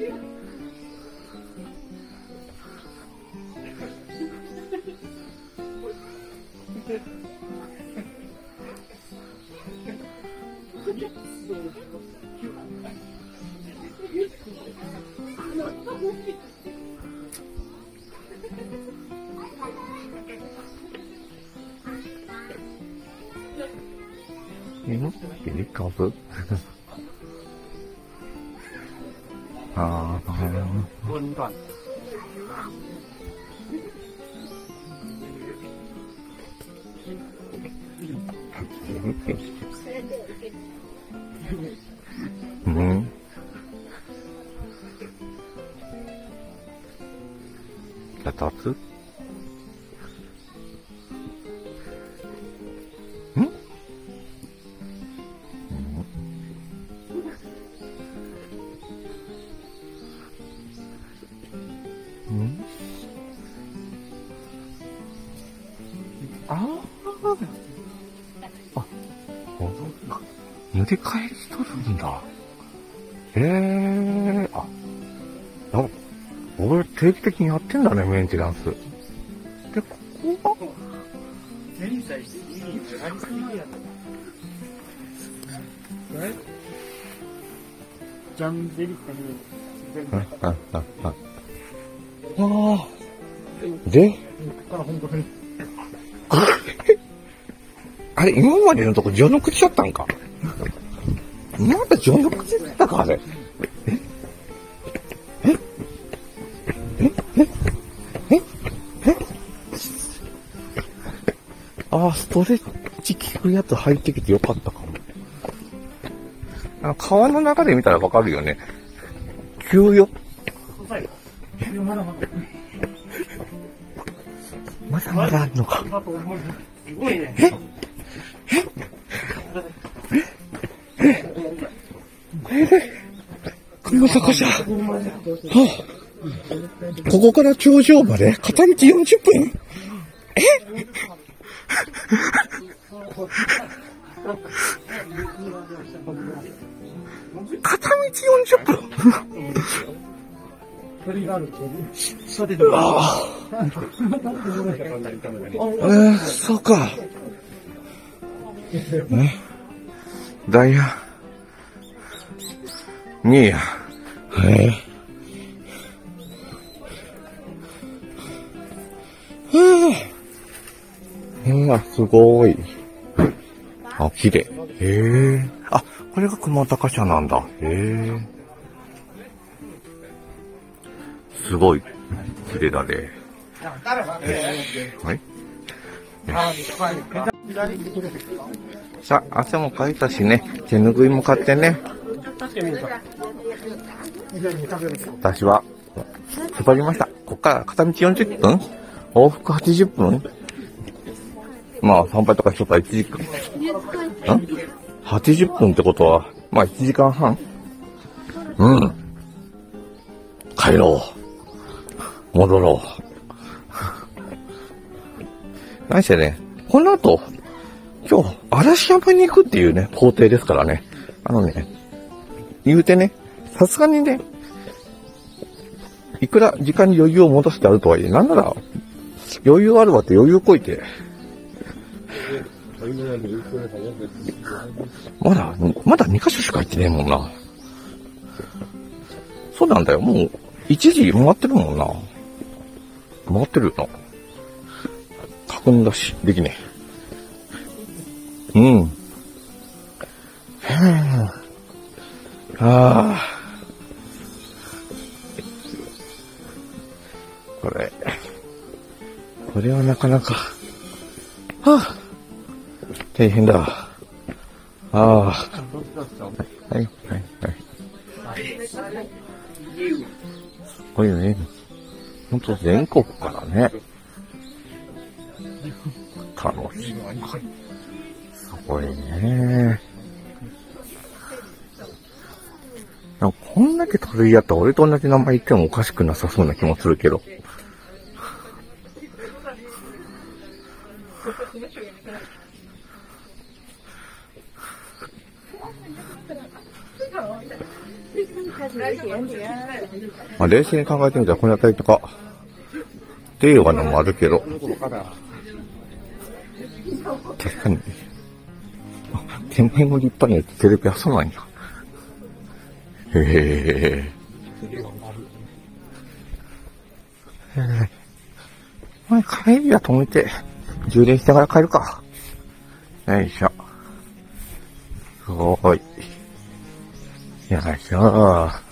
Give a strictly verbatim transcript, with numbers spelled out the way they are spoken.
Ini ini cover. Ah. วนก่อน Hmm. Kita tuh. Hmm? Hmm? Ah.あ、塗り替えしとるんだ。へえ、あ、あ、俺定期的にやってんだね、メンテナンス。で、ここが、 現在、ジャンベリカに、 あ、あ、あ、あ。ああ。で、 から本当に。 あれ、今までのとこ序の口だったんか。今まで序の口だったか、あれ。ええええええああ、ストレッチ効くやつ入ってきてよかったかも。あの、川の中で見たらわかるよね。急よ。 まだまだ。 まだまだあるのか。 すごいね。 ええええこの高さ。はあ、ここから頂上まで片道よんじゅっぷんえ片道よんじゅっぷんああ。えー、そうか。ね。ダイヤ。にや。へえ。うわ、すごい。あ、綺麗。へえ。あ、これが熊高社なんだ。へえ。すごい。綺麗だね。はい。さあ、汗もかいたしね、手拭いも買ってね。私は、配りました。こっから片道よんじゅっぷん往復はちじゅっぷんまあ、参拝とかしとったらいちじかん。ん ?はちじゅっぷんってことは、まあいちじかんはんうん。帰ろう。戻ろう。何してね、この後、今日、嵐山に行くっていうね、工程ですからね。あのね、言うてね、さすがにね、いくら時間に余裕を戻してあるとはいえ、なんなら、余裕あるわって余裕こいて、まだ、まだにかしょしか行ってねえもんな。そうなんだよ、もう、いちじ回ってるもんな。回ってるよな。確認だし、できねえ。うん。はぁ。ああ。これ。これはなかなか。はぁ。大変だ。ああ。はい、はい、はい。すごいね。ほんと全国からね。楽しい。すごいね。なんかこんだけ鳥居やったら俺と同じ名前言ってもおかしくなさそうな気もするけど。 まあ、冷静に考えてみたら、この辺りとか、っていうのもあるけど、確かに、天然も立派にやってテレビはそうなんや。へえ。へえ。まあ、帰りは止めて、充電してから帰るか。よいしょ。すごい。よいしょ。